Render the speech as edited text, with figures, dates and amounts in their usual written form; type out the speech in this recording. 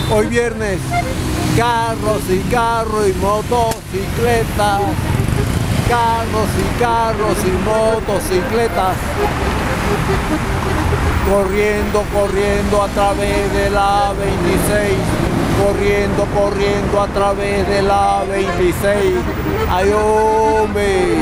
Hoy viernes, carros y motocicletas, carros y motocicletas, corriendo a través de la 26, corriendo a través de la 26. ¡Ay, hombre!